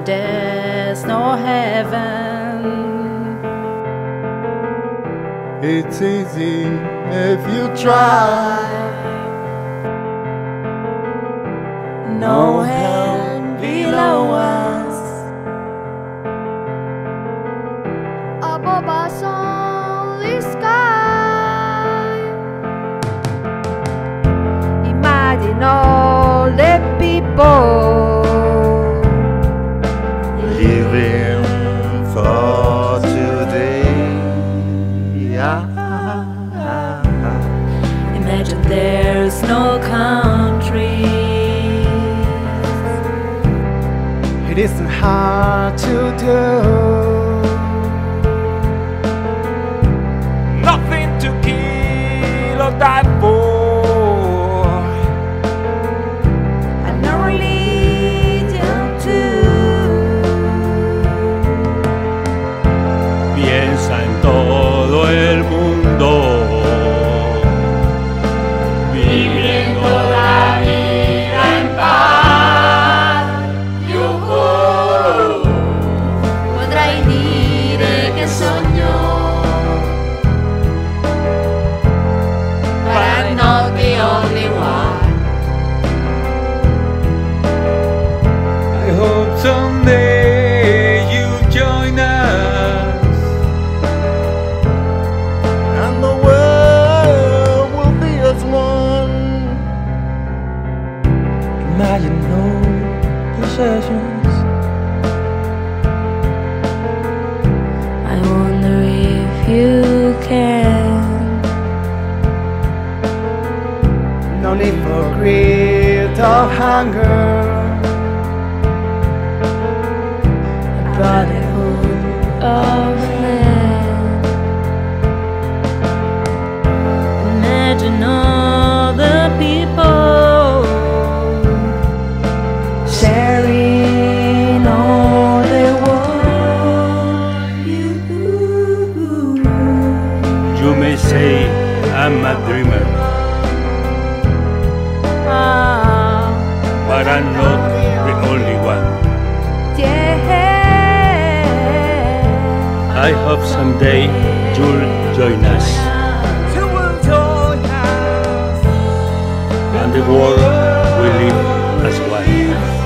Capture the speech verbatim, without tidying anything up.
there's no heaven. It's easy if you try. No hell below us. Above us only sky. Imagine all the people Living for today. Yeah. Imagine there's no country. It isn't hard to do. Nothing to kill or die for. And no religion too. Piensa en todo el mundo, viviendo la vida en paz. Yuhu. Potrai dire che sogno, but I'm not the only one. I hope someday you'll join us. And the world will be as one. Imagine no possessions. I wonder if you can. No need for greed or hunger. A brotherhood of man. Imagine all the people sharing all they want. You, You may say I'm a dreamer, ah, but I'm not the only one. yeah. I hope someday you'll join us, You will join us. and the world will live as one.